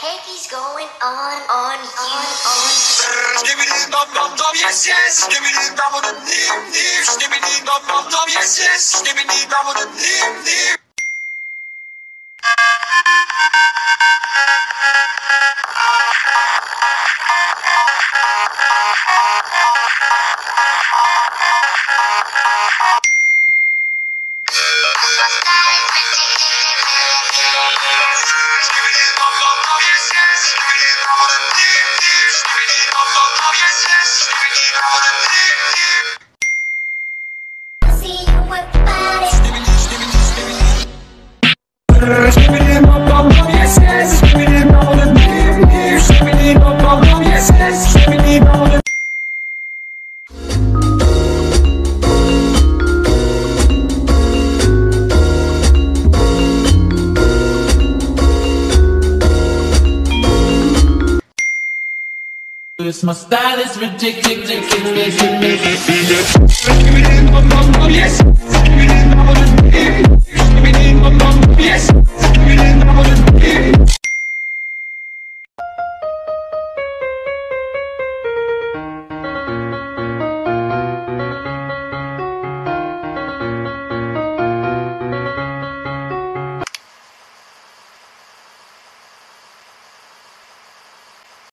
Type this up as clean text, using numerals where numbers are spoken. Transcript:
heck is going on Skibidi dum dum dum, yes yes. Skibidi dum dum dim dim. Skibidi dum dum dum, yes yes. Skibidi dum dum dim dim. My style is ridiculous. Yes.